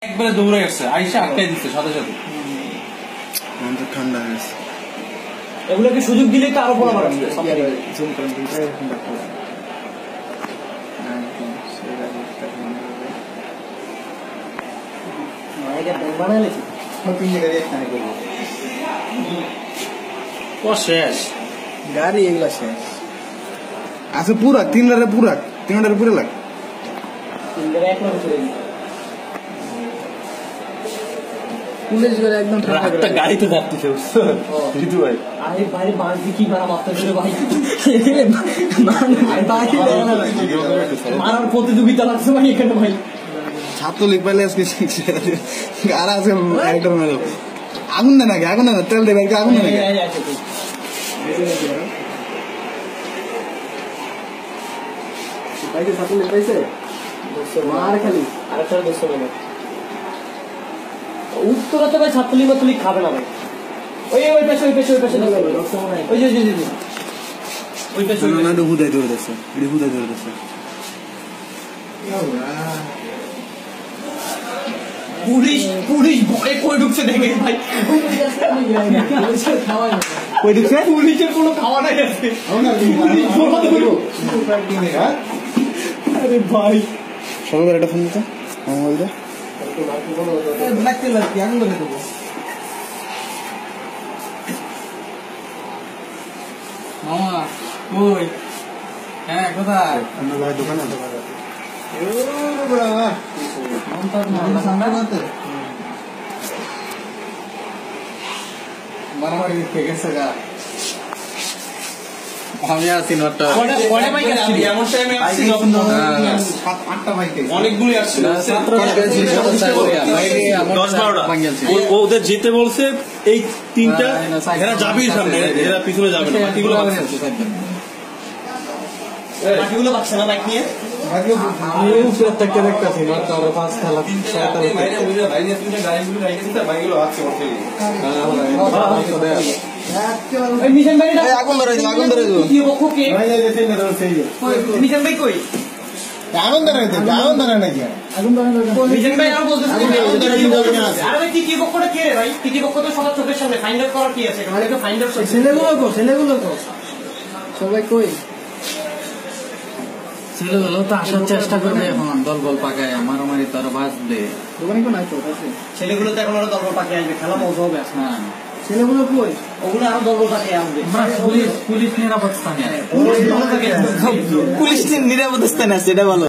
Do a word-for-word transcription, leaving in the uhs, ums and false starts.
একবারে দৌড়ে গেছে আইসা আটকাই দিচ্ছে সাথে সাথে আমাদের ঠান্ডা হয়ে গেছে এগুলোকে সুযোগ দিলেই তো আরো বড় বড় জুম করেন দুইটাই ঠান্ডা করে শেষ গাড়ি এগুলা শেষ আচ্ছা পুরা তিন লারে পুরা তিন লারে পুরা লাগ পুলিশ করে একদম একটা গাড়ি তো যাচ্ছে জিতু ভাই আরে ভাই বাঁধি কি মারা মারতে ছিল ভাই মারার প্রতিযোগিতা লাগছে ভাই এখানে ভাই ছাত্রলীগ পাইলে আজকে আর আছে একটা মেলো আগুন দেয় নাকি আগুন দেয় না তেল দেবে আগুন দেয় নাকি ছাত্রলীগ পাইছে মার খালি আরেকটা দোস্ত নেবে উত্তরাতে ভাই ছাত্রলীগ মাত্রলীগ খাবে না ভাই ওই ওই পেছে ওই পেছে ওই পেছে ওই যে ওই পেছে না না হুদাই ধরে দিচ্ছে এডি হুদাই ধরে দিচ্ছে পুলিশ পুলিশ ভয়ে কই ঢুকছে দেখে ভাই কই ঢুকছে পুলিশের কোনো খাওয়া নাই আছে আরে ভাই সবাই একটা ফোন দিতে মোবাইল দে লাগতে লাগতে আগুন ধরে দেবো মামা কই হ্যাঁ কোথায় আমরা ভাই দোকানে মারামারি থেকে গেছে গা আমি আছি নটা অনেকগুলি আসছিল ওদের যেতে বলছে এই তিনটা এরা যাবেই সামনে এরা পিছনে যাবে না বাকিগুলো বাকিগুলো পাচ্ছে না বাইক নিয়ে মিশন ভাই আগুন ধরে দিল আগুন ধরে দিল মিশন ভাই কই আগুন ধরে দিল আগুন ধরে নাকি আগুন ধরে মিশন ভাই আর বলতেছে আরে কি কি পক্ষটা কে রে ভাই কি কি পক্ষ তো সবার চোখের সামনে ফাইন্ড আউট করার কি আছে মানে তো ফাইন্ড আউট ছেলেগুলো কো ছেলেগুলো কো সবাই কই ছেলেগুলো তো আসার চেষ্টা করবে এখন দল বল পাকায় মারামারি তো আরো বাঁচবে দোকানে কোন আইতো আছে ছেলেগুলো তো এখন আরো দলবল পাকে আসবে খেলা মজা হবে হ্যাঁ ছেলেগুলো কই ওগুলো আরো দলবল পাকে আসবে পুলিশ পুলিশ নিরাপদ স্থানে পুলিশ পুলিশ নিরাপদ স্থানে আছে এটা ভালো